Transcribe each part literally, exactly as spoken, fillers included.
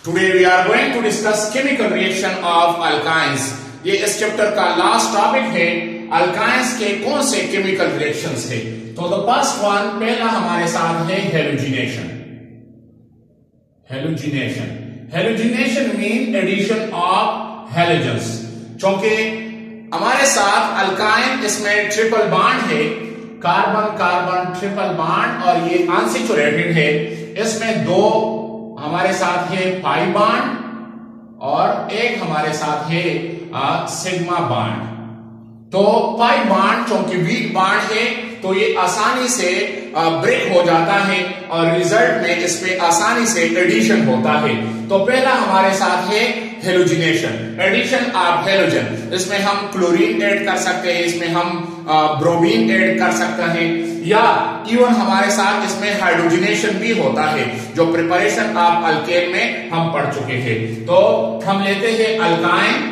Today we are going to discuss chemical reaction of alkynes. ये इस chapter का last topic है। Alkynes के कौन से केमिकल रिएक्शंस है? तो द फर्स्ट वन, पहला हमारे साथ है halogenation. Halogenation halogenation mean addition of halogens. क्योंकि हमारे साथ अल्काइन इसमें ट्रिपल बॉन्ड है, कार्बन कार्बन ट्रिपल बॉन्ड, और ये अनसैचुरेटेड है। इसमें दो हमारे साथ है पाई बॉन्ड और एक हमारे साथ है सिग्मा बॉन्ड। तो पाई बॉन्ड क्योंकि वीक बॉन्ड है तो ये आसानी से ब्रेक हो जाता है और रिजल्ट में इस पे आसानी से एडिशन होता है। तो पहला हमारे साथ है हेलोजिनेशन, एडिशन ऑफ हेलोजन। इसमें हम क्लोरीन ऐड कर सकते हैं, इसमें हम ब्रोमीन ऐड कर सकते हैं, या इवन हमारे साथ इसमें हाइड्रोजनेशन भी होता है, जो प्रिपरेशन ऑफ अल्केन में हम पढ़ चुके थे। तो हम लेते हैं अल्काइन,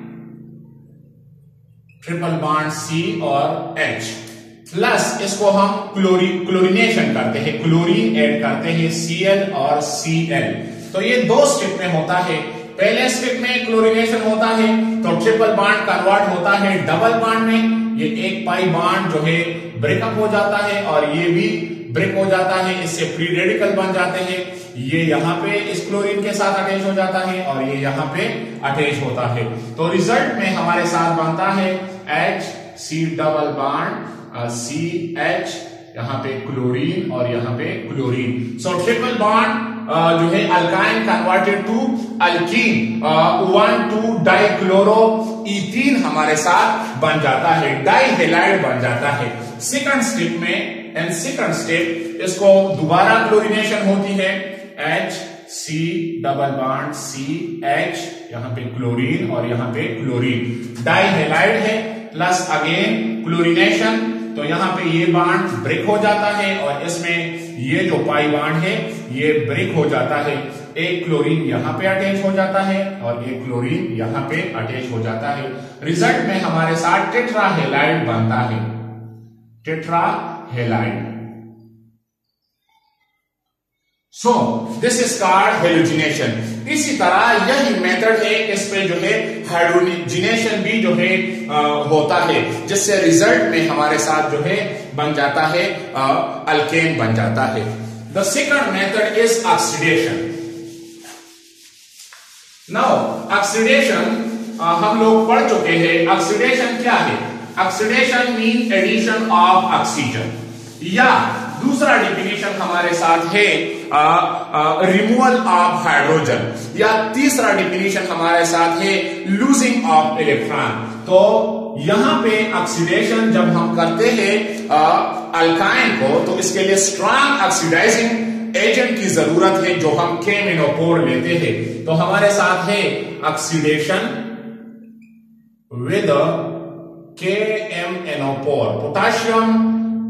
ट्रिपल बॉन्ड सी और H, प्लस इसको हम क्लोरी क्लोरीनेशन करते हैं, क्लोरीन ऐड करते हैं Cl और Cl। तो ये दो स्टेप में होता है। पहले स्टेप में क्लोरीनेशन होता है तो ट्रिपल बॉन्ड कन्वर्ट होता है डबल बॉन्ड में। ये एक पाई बॉन्ड जो है ब्रेकअप हो जाता है और ये भी ब्रेक हो जाता है, इससे फ्री रेडिकल बन जाते हैं। ये यहाँ पे इस क्लोरीन के साथ अटैच हो जाता है और ये यहाँ पे अटैच होता है। तो रिजल्ट में हमारे साथ बनता है H C double bond C H, यहाँ पे क्लोरीन और यहाँ पे क्लोरीन। सो ट्रिपल बॉन्ड जो है alkyne converted to alkene, one two dichloro ethene हमारे साथ बन जाता है, डाई हेलाइड बन जाता है। सेकंड स्टेप में एंड सेकंड स्टेप इसको दोबारा क्लोरीनेशन होती है, H C double bond C H, यहाँ पे क्लोरीन और यहाँ पे क्लोरीन, डाई हेलाइड है, प्लस अगेन क्लोरीनेशन। तो यहाँ पे ये बॉन्ड ब्रेक हो जाता है और इसमें ये जो पाई बॉन्ड है ये ब्रेक हो जाता है। एक क्लोरीन यहाँ पे अटैच हो जाता है और एक क्लोरीन यहाँ पे अटैच हो जाता है। रिजल्ट में हमारे साथ टेट्रा हेलाइड बनता है, tetra halide. So this is called halogenation. इसी तरह यही मेथड है, इस पे जो है हाइड्रोजिनेशन भी जो है आ, होता है, जिससे रिजल्ट में हमारे साथ जो है बन जाता है अल्केन बन जाता है। The second method is oxidation. Now oxidation हम लोग पढ़ चुके हैं। ऑक्सीडेशन क्या है? Oxidation mean addition of oxygen, या दूसरा डिफिनेशन हमारे साथ है रिमूवल ऑफ हाइड्रोजन, या तीसरा डिफिनेशन हमारे साथ है लूजिंग ऑफ इलेक्ट्रॉन। तो यहां पे ऑक्सीडेशन जब हम करते हैं अल्काइन को, तो इसके लिए स्ट्रॉन्ग ऑक्सीडाइजिंग एजेंट की जरूरत है, जो हम केमिनोपोर लेते हैं। तो हमारे साथ है oxidation with KMNO four, potassium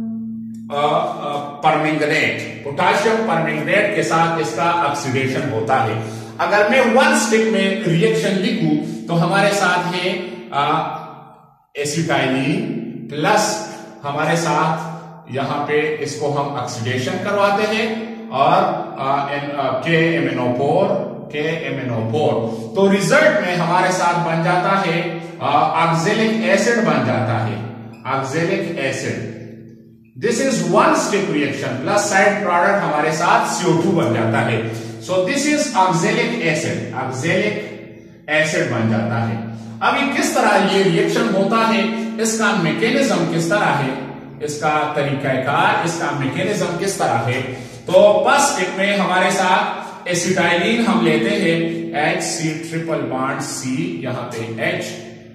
permanganate, potassium permanganate के साथ इसका ऑक्सीडेशन होता है। अगर मैं वन स्टेप में रिएक्शन लिखूं तो हमारे साथ है एसिटाइलिन, प्लस हमारे साथ यहां पे इसको हम ऑक्सीडेशन करवाते हैं और K M N O four K M N O four. तो रिजल्ट में हमारे साथ बन जाता है ऑक्जेलिक एसिड बन जाता है, oxalic acid. This is one step reaction, plus side product हमारे साथ सी ओ टू बन जाता है। So this is oxalic acid, oxalic acid बन जाता है। अभी किस तरह ये रिएक्शन होता है, इसका मैकेनिज्म किस तरह है, इसका तरीकाकार, इसका मैकेनिज्म किस तरह है। तो फर्स्ट स्टेप में हमारे साथ एसिटाइलिन हम लेते हैं, H C triple bond C, यहाँ पे H,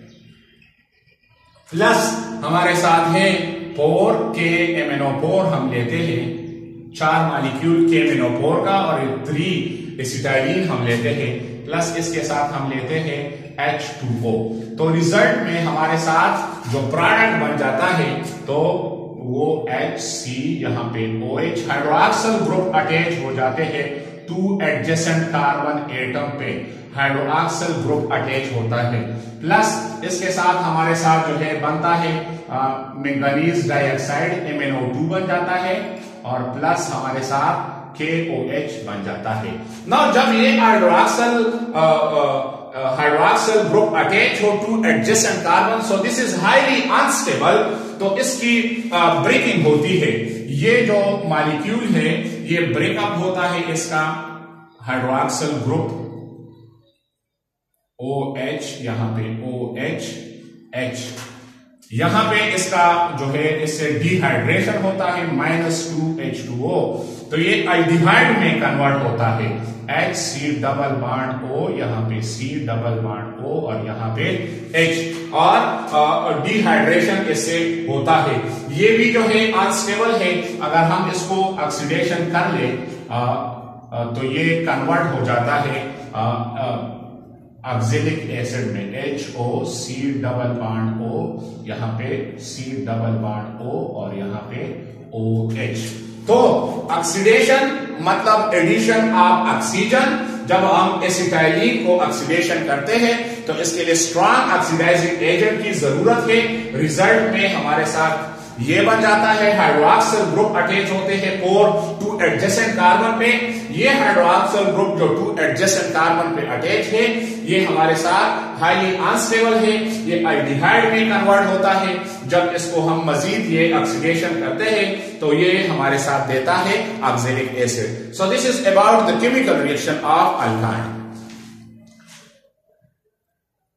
प्लस हमारे साथ है four K M N O four हम लेते हैं, चार मॉलिक्यूल के एम एन ओ फोर का, और थ्री एसिटाइलिन हम लेते हैं, प्लस इसके साथ हम लेते हैं एच टू ओ। तो रिजल्ट में हमारे साथ जो प्रोडक्ट बन जाता है तो वो H C, यहाँ पे OH, हाइड्रोक्सिल ग्रुप अटैच हो जाते हैं टू एडजेसेंट कार्बन एटम पे, हाइड्रोक्सिल ग्रुप अटैच होता है, प्लस इसके साथ हमारे साथ जो है बनता है manganese dioxide M N O two बन जाता है, और प्लस हमारे साथ के ओ एच बन जाता है। ना जब ये हाइड्रोक्सिल हाइड्रोक्सिल ग्रुप अटैच हो to adjacent carbon, so this is highly unstable, तो इसकी ब्रेकिंग होती है। ये जो मॉलिक्यूल है ये ब्रेकअप होता है इसका हाइड्रोक्सिल ग्रुप ओ एच, यहां पे ओ एच एच, यहां पे इसका जो है इससे डिहाइड्रेशन होता है minus two H two O, तो ये एल्डिहाइड में कन्वर्ट होता है H C double bond O, यहाँ पे C डबल बॉन्ड O और यहाँ पे H, और डिहाइड्रेशन इससे होता है। ये भी जो है अनस्टेबल है, अगर हम इसको ऑक्सीडेशन कर ले आ, आ, तो ये कन्वर्ट हो जाता है आ, आ, ऑक्सैलिक एसिड में H O C double bond O, यहाँ पे C डबल बॉन्ड O और यहाँ पे O H। तो ऑक्सीडेशन मतलब एडिशन ऑफ ऑक्सीजन। जब हम एसिटाइलिन को ऑक्सीडेशन करते हैं तो इसके लिए स्ट्रॉन्ग ऑक्सीडाइजिंग एजेंट की जरूरत है। रिजल्ट में हमारे साथ ये बन जाता है, हाइड्रोक्सिल ग्रुप अटैच होते हैं फोर टू एडजेसेंट कार्बन पे। ये हाइड्रोक्सिल ग्रुप जो टू एडजेसेंट कार्बन पे अटैच है ये हमारे साथ हाईली अनस्टेबल है, ये एल्डिहाइड में कन्वर्ट होता है। जब इसको हम मजीद ये ऑक्सीडेशन करते हैं तो ये हमारे साथ देता है oxalic acid. So this is about the chemical reaction of alkyne.